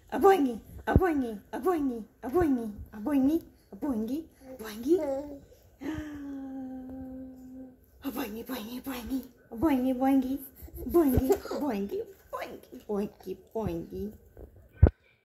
Обойни, обойни, обойни, обойни, обойни, обойни, обойни. Обойни, обойни, обойни, обойни, обойни, обойни, обойни, обойни, обойни, обойни.